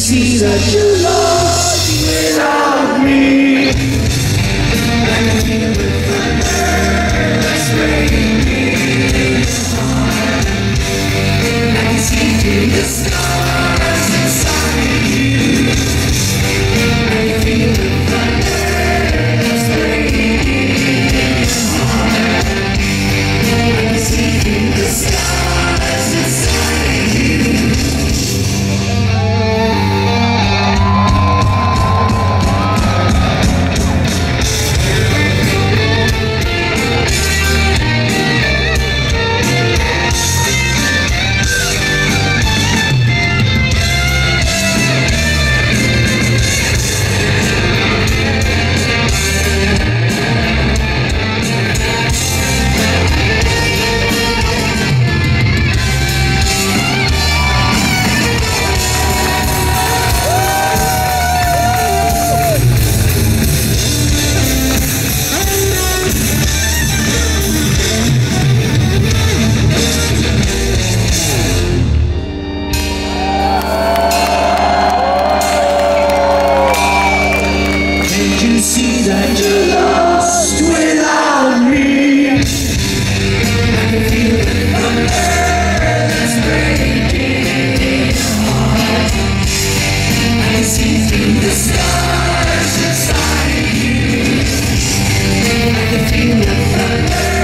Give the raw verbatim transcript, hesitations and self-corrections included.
see that you're lost without me? I can feel the thunder that's raining in your heart. I can see through the stars inside you. I can feel the thunder that's raining in your heart. I can see through the stars inside you. See that you're lost without me. I can feel the thunder that's breaking in your heart. I can see through the stars inside you. I can feel the thunder